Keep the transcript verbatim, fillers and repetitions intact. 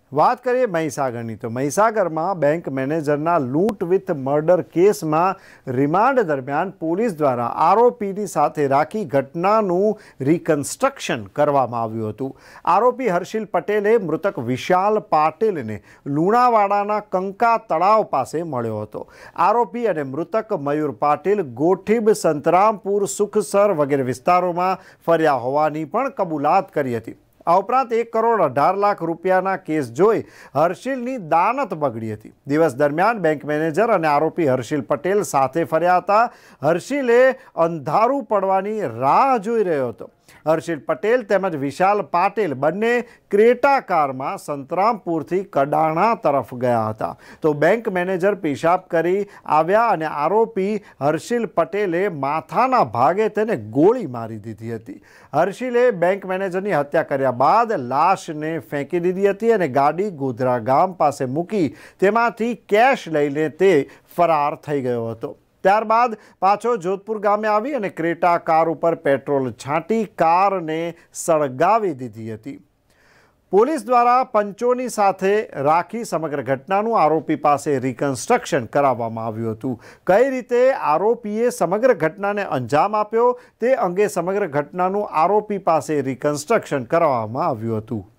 વાત કરીએ મહીસાગરની તો મહીસાગરમાં બેંક મેનેજરના લૂંટ વિથ મર્ડર કેસમાં રિમાન્ડ દરમિયાન પોલીસ દ્વારા આરોપીની સાથે રાખી ઘટનાનું રિકન્સ્ટ્રક્શન કરવામાં આવ્યું હતું। આરોપી હર્ષિલ પટેલે મૃતક વિશાલ પાટીલને લુણાવાડાના કંકા તળાવ પાસે મળ્યો હતો। આરોપી અને મૃતક મયુર પાટીલ ગોઠીબ, સંતરામપુર, સુખસર વગેરે વિસ્તારોમાં ફર્યા હોવાની પણ કબૂલાત કરી હતી। આ ઉપરાંત એક કરોડ અઢાર લાખ રૂપિયાના કેસ જોઈ હર્ષિલની દાનત બગડી હતી। દિવસ દરમિયાન બેંક મેનેજર અને આરોપી હર્ષિલ પટેલ સાથે ફર્યા હતા। હર્ષિલે અંધારું પડવાની રાહ જોઈ રહ્યો હતો। હર્ષિલ પટેલ તેમજ વિશાલ પાટીલ બંને ક્રેટા કારમાં સંતરામપુરથી કડાણા તરફ ગયા હતા તો બેંક મેનેજર પેશાબ કરી આવ્યા અને આરોપી હર્ષિલ પટેલે માથાના ભાગે તેને ગોળી મારી દીધી હતી। હર્ષિલે બેંક મેનેજરની હત્યા કર્યા બાદ લાશને ફેંકી દીધી હતી અને ગાડી ગોધરા ગામ પાસે મૂકી તેમાંથી કેશ લઈને તે ફરાર થઈ ગયો હતો। ત્યારબાદ પાછો જોધપુર ગામે આવી અને ક્રેટા કાર ઉપર પેટ્રોલ છાંટી કારને સળગાવી દીધી હતી। પોલીસ દ્વારા પંચોની સાથે રાખી સમગ્ર ઘટનાનું આરોપી પાસે રિકન્સ્ટ્રક્શન કરાવવામાં આવ્યું હતું। કઈ રીતે આરોપીએ સમગ્ર ઘટનાને અંજામ આપ્યો તે અંગે સમગ્ર ઘટનાનું આરોપી પાસે રિકન્સ્ટ્રક્શન કરાવવામાં આવ્યું હતું।